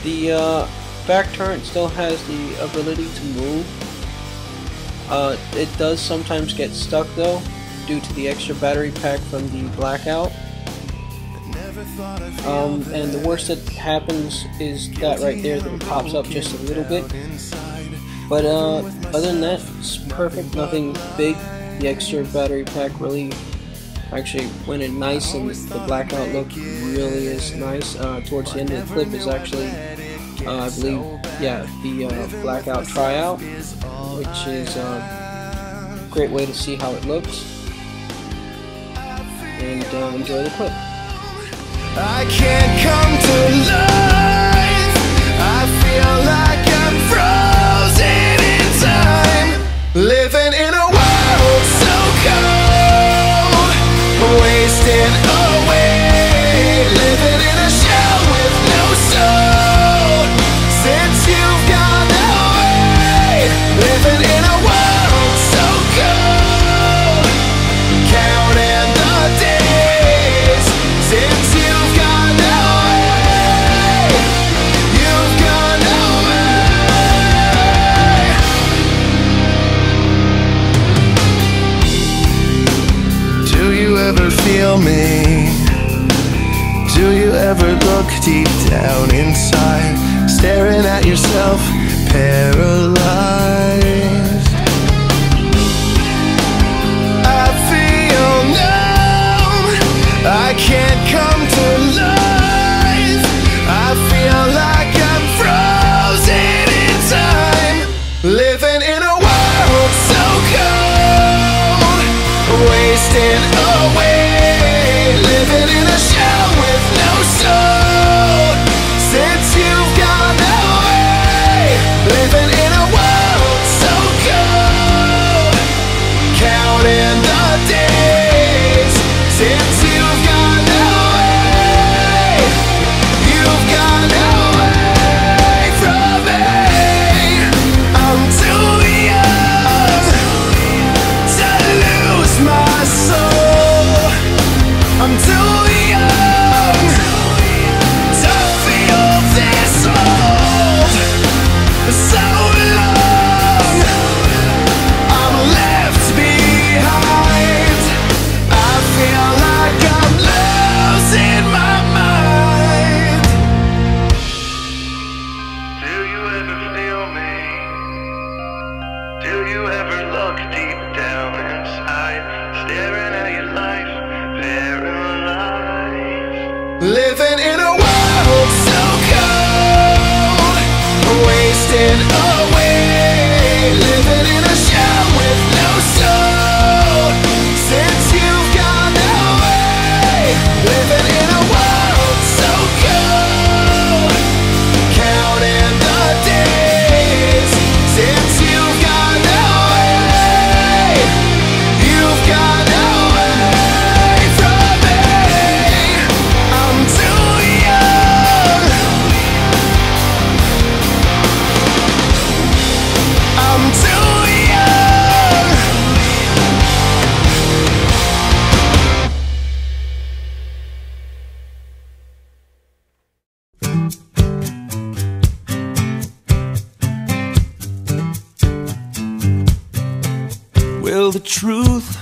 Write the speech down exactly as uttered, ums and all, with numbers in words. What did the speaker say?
The uh, back turret still has the ability to move. Uh, it does sometimes get stuck though, due to the extra battery pack from the blackout. Um, and the worst that happens is that right there, that it pops up just a little bit. But uh, other than that, it's perfect, nothing big. The extra battery pack really actually went in nice, and the blackout look really is nice. Uh, towards the end of the clip is actually, uh, I believe, yeah, the uh, blackout tryout, which is a great way to see how it looks. And uh, enjoy the clip. I can't come to life. I feel like I'm frozen in time, living in a world so cold, wasting away, living in a shell with no soul. Since you've gone away, living in a world so cold, counting the days since you've gone away, you've gone away. Do you ever feel me? Do you ever look deep down inside, staring at yourself, paralyzed? I feel numb, I can't come to life. I feel like I'm frozen in time, living in a world so cold, wasting away, living in a shell with no soul. Since you've gone away, living in a world so cold, counting the days since you've gone away, you've gone away from me. I'm too young to lose my soul. I'm too young to feel this mold. For so long I'm left behind. I feel like I'm losing my mind. Do you ever feel me? Do you ever look deep down inside, staring at your life, paralyzed? Living in a world so cold, wasting away, living in a shell with no soul. Since you've gone away, living in a world so cold, counting the days since you've gone away, you've gone away from me. I'm too young, I'm too young. Will the truth